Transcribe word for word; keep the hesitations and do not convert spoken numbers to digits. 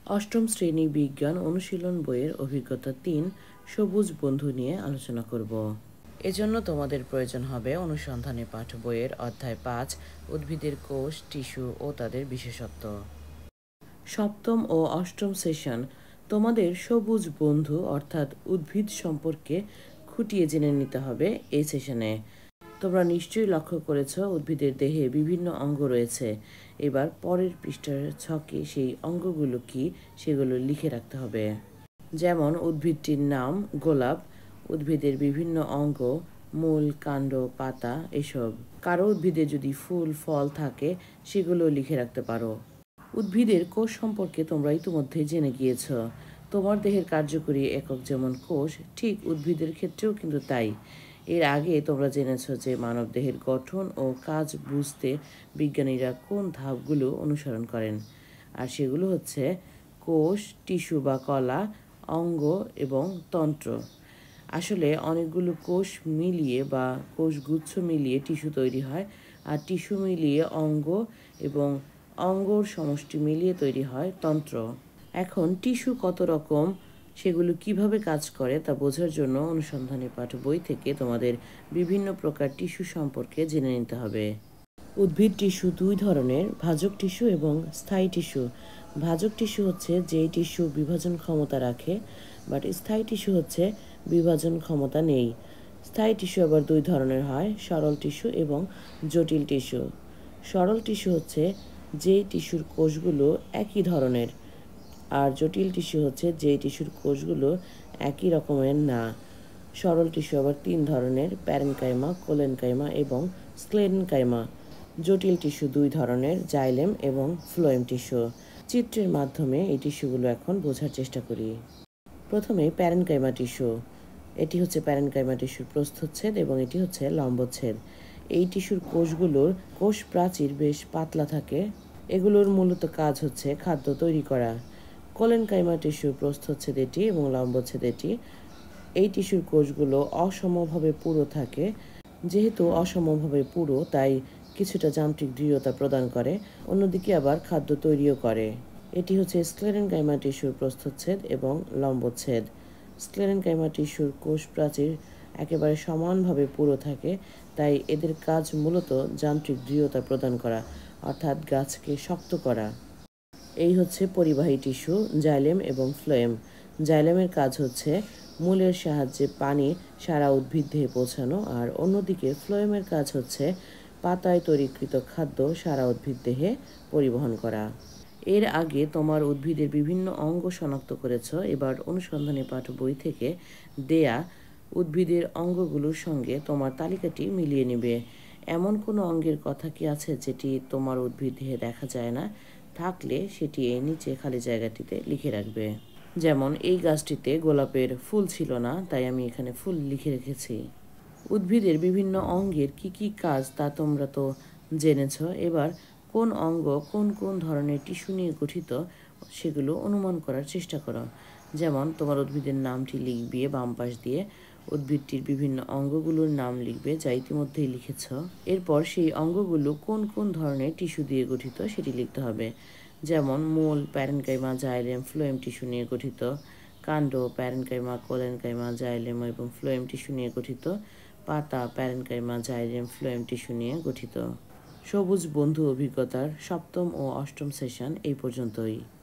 অষ্টম শ্রেণী বিজ্ঞান অনুশীলন বইয়ের অভিজ্ঞতা তিন সবুজ বন্ধু নিয়ে আলোচনা করব। এজন্য তোমাদের প্রয়োজন হবে অনুসন্ধানী পাঠ বইয়ের অধ্যায় পাঁচ উদ্ভিদের কোষ, টিস্যু ও তাদের বিশেষত্ব। সপ্তম ও অষ্টম সেশন তোমাদের সবুজ বন্ধু অর্থাৎ উদ্ভিদ সম্পর্কে খুঁটিয়ে জেনে নিতে হবে। এই সেশনে তোমরা নিশ্চয়ই লক্ষ্য করেছ উদ্ভিদের দেহে বিভিন্ন অঙ্গ রয়েছে। এবার পরের পৃষ্ঠার ছকে সেই অঙ্গগুলো কি সেগুলো লিখে রাখতে হবে। যেমন উদ্ভিদটির নাম গোলাপ, উদ্ভিদের বিভিন্ন অঙ্গ, মূল, কাণ্ড, পাতা এসব। কারো উদ্ভিদে যদি ফুল ফল থাকে সেগুলো লিখে রাখতে পারো। উদ্ভিদের কোষ সম্পর্কে তোমরা ইতিমধ্যে জেনে গিয়েছ। তোমার দেহের কার্যকরী একক যেমন কোষ, ঠিক উদ্ভিদের ক্ষেত্রেও কিন্তু তাই। এর আগে তোমরা জেনেছ যে মানব দেহের গঠন ও কাজ বুঝতে বিজ্ঞানীরা কোন ধাপগুলো অনুসরণ করেন, আর সেগুলো হচ্ছে কোষ, টিস্যু বা কলা, অঙ্গ এবং তন্ত্র। আসলে অনেকগুলো কোষ মিলিয়ে বা কোষগুচ্ছ মিলিয়ে টিস্যু তৈরি হয়, আর টিস্যু মিলিয়ে অঙ্গ এবং অঙ্গর সমষ্টি মিলিয়ে তৈরি হয় তন্ত্র। এখন টিস্যু কত রকম, সেগুলো কিভাবে কাজ করে তা বোঝার জন্য অনুসন্ধানী পাঠ বই থেকে তোমাদের বিভিন্ন প্রকার টিস্যু সম্পর্কে জেনে নিতে হবে। উদ্ভিদ টিস্যু দুই ধরনের, ভাজক টিস্যু এবং স্থায়ী টিস্যু। ভাজক টিস্যু হচ্ছে যেই টিস্যু বিভাজন ক্ষমতা রাখে, বাট স্থায়ী টিস্যু হচ্ছে বিভাজন ক্ষমতা নেই। স্থায়ী টিস্যু আবার দুই ধরনের হয়, সরল টিস্যু এবং জটিল টিস্যু। সরল টিস্যু হচ্ছে যেই টিস্যুর কোষগুলো একই ধরনের, আর জটিল টিস্যু হচ্ছে যেই টিস্যুর কোষগুলো একই রকমের না। সরল টিস্যু আবার তিন ধরনের, প্যারেনকাইমা, কোলেনকাইমা এবং স্ক্লেরেনকাইমা। জটিল টিস্যু দুই ধরনের, জাইলেম এবং ফ্লোয়েম টিস্যু। চিত্রের মাধ্যমে এই টিস্যুগুলো এখন বোঝার চেষ্টা করি। প্রথমে প্যারেনকাইমা টিস্যু। এটি হচ্ছে প্যারেনকাইমা টিস্যুর প্রস্থচ্ছেদ এবং এটি হচ্ছে লম্বচ্ছেদ। এই টিস্যুর কোষগুলোর কোষ প্রাচীর বেশ পাতলা থাকে। এগুলোর মূলত কাজ হচ্ছে খাদ্য তৈরি করা। কোলেনকাইমা টিস্যুর প্রস্থচ্ছেদ এটি এবং লম্বচ্ছেদ এটি। এই টিস্যুর কোষগুলো অসমভাবে পুরো থাকে। যেহেতু অসমভাবে পুরো, তাই কিছুটা যান্ত্রিক দৃঢ়তা প্রদান করে, অন্যদিকে আবার খাদ্য তৈরিও করে। এটি হচ্ছে স্ক্লেরেনকাইমা টিস্যুর প্রস্থচ্ছেদ এবং লম্বচ্ছেদ। স্ক্লেরেনকাইমা টিস্যুর কোষ প্রাচীর একেবারে সমানভাবে পুরো থাকে, তাই এদের কাজ মূলত যান্ত্রিক দৃঢ়তা প্রদান করা, অর্থাৎ গাছকে শক্ত করা। এই হচ্ছে পরিবাহী টিস্যু, জাইলেম এবং ফ্লোয়েম। জাইলেমের কাজ হচ্ছে মূলের সাহায্যে পানি সারা উদ্ভিদ দেহে পৌঁছানো, আর অন্যদিকে ফ্লোয়েমের কাজ হচ্ছে পাতায় তৈরিকৃত খাদ্য সারা উদ্ভিদ দেহে পরিবহন করা। এর আগে তোমার উদ্ভিদের বিভিন্ন অঙ্গ শনাক্ত করেছ। এবার অনুসন্ধানী পাঠ বই থেকে দেয়া উদ্ভিদের অঙ্গগুলোর সঙ্গে তোমার তালিকাটি মিলিয়ে নেবে। এমন কোনো অঙ্গের কথা কি আছে যেটি তোমার উদ্ভিদ দেহে দেখা যায় না? থাকলে সেটি এই নিচে খালি জায়গাটিতে লিখে রাখবে। যেমন এই গাছটিতে গোলাপের ফুল ছিল না, তাই আমি এখানে ফুল লিখে রেখেছি। উদ্ভিদের বিভিন্ন অঙ্গের কি কি কাজ তা তোমরা তো জেনেছ। এবার কোন অঙ্গ কোন কোন ধরনের টিস্যু নিয়ে গঠিত সেগুলো অনুমান করার চেষ্টা করো। যেমন তোমার উদ্ভিদের নামটি লিখবে বাম পাশ দিয়ে, উদ্ভিদটির বিভিন্ন অঙ্গগুলোর নাম লিখবে যা ইতিমধ্যেই লিখেছ। এরপর সেই অঙ্গগুলো কোন কোন ধরনের টিস্যু দিয়ে গঠিত সেটি লিখতে হবে। যেমন মূল প্যারেনকাইমা, জাইলেম, ফ্লোয়েম টিস্যু নিয়ে গঠিত। কাণ্ড প্যারেনকাইমা, কোলেনকাইমা, জাইলেম এবং ফ্লোয়েম টিস্যু নিয়ে গঠিত। পাতা প্যারেনকাইমা, জাইলেম, ফ্লোয়েম টিস্যু নিয়ে গঠিত। সবুজ বন্ধু অভিজ্ঞতার সপ্তম ও অষ্টম সেশন এই পর্যন্তই।